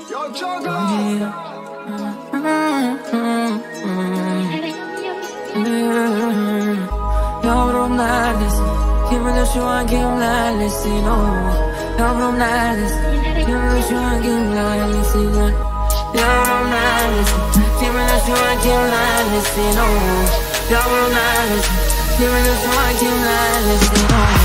Yavrum neredesin? Kim bilir şu an kimlerlesin Yavrum neredesin? Kim bilir şu an kimlerlesin Yavrum neredesin? Kim bilir şu an kimlerlesin Yavrum neredesin? Kim bilir şu an kimlerlesin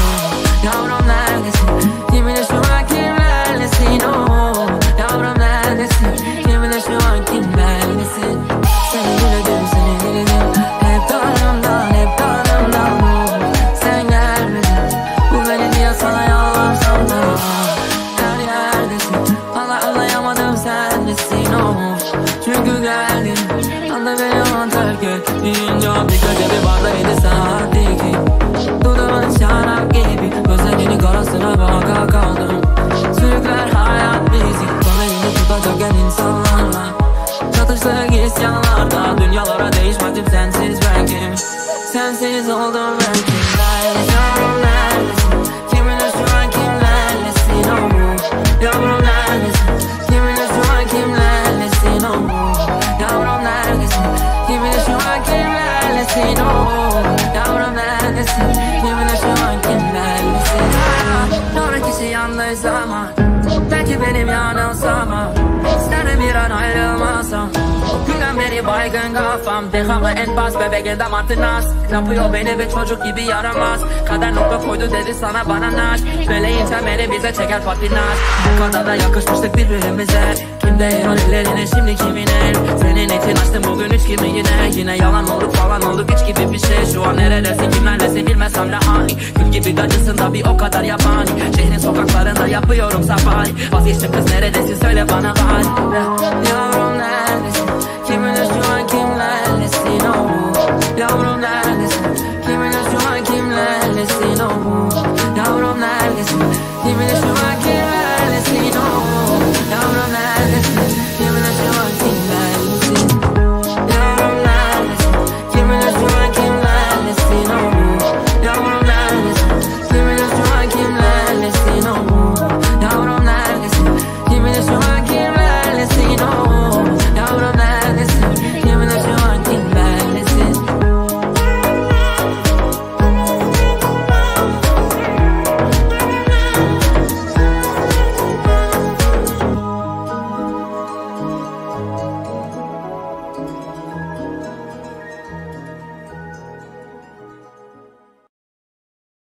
Yavrum neredesin? Kim bilir şu an kimlerlesin Yavrum neredesin? Kim bilir şu an kimlerlesin Seni diledim, seni diledim. Hep darımdan, hep darımdan. Sen gelmedin, bu beni diye sana yalvarsam da. Her yerdesin, anlayamadım sen nesin Çünkü geldin, anda beni on terk et. Deyince bir gece bir barda 7 saat iki. Dudağın şarap gibi, gözlerinin karasına baka kaldım. Sürükler hayat bizi, bana yine tutacakken insanlarla. Çatıştık isyanlarda, dünyalara değişmedim sensiz belki. Sensiz oldum belki. Yavrum neredesin? Kim bilir şu an kimlerlesin Yavrum neredesin? Kim bilir şu an kimlerlesin Yavrum neredesin? Kim bilir şu an kimlerlesin Yavrum neredesin? Kim bilir şu an kimlerlesin Doğru kişi yanlış zaman, belki benim yanılsama. Sen de bir an ayrılmasam, günden beri baygın kafam. Devamlı en bas bebek damartı nas. Yapıyor beni bir çocuk gibi yaramaz. Kader nokta koydu dedi sana bana naş. Meleğin temeli bize çeker patinaj. Bu kadar da yakışmıştık birbirimize. Kimde yer ellerine şimdi kimin el? Senin için açtım bugün üç gibi yine yalan olduk falan olduk hiç gibi bir şey. Şu an neredesin kimlerlesin bilmesem de hani. Gül gibi gacısın da bir o kadar yabani. Şehrin sokaklarında yapıyorum safari. Vazgeçtim kız neredesin söyle bana bari. Yavrum neredesin? Kim bilir şu an kimlerlesin Yavrum neredesin? Kim bilir şu an kimlerlesin Yavrum neredesin? Kim bilir şu